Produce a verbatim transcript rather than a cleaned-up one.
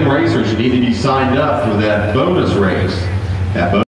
racers, you need to be signed up for that bonus race. That bonus